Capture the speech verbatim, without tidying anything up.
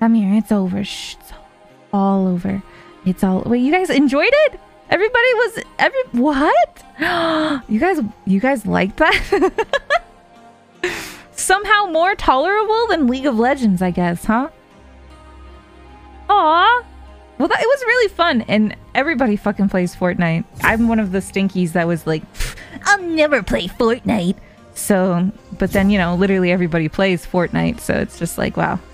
Come here. It's over. Shh. It's all over. It's all... Wait, you guys enjoyed it? Everybody was... Every... What? You guys... You guys liked that? Somehow more tolerable than League of Legends, I guess, huh? Aw. Well, that, it was really fun, and everybody fucking plays Fortnite. I'm one of the stinkies that was like, I'll never play Fortnite. So, but then, you know, literally everybody plays Fortnite, so it's just like, wow.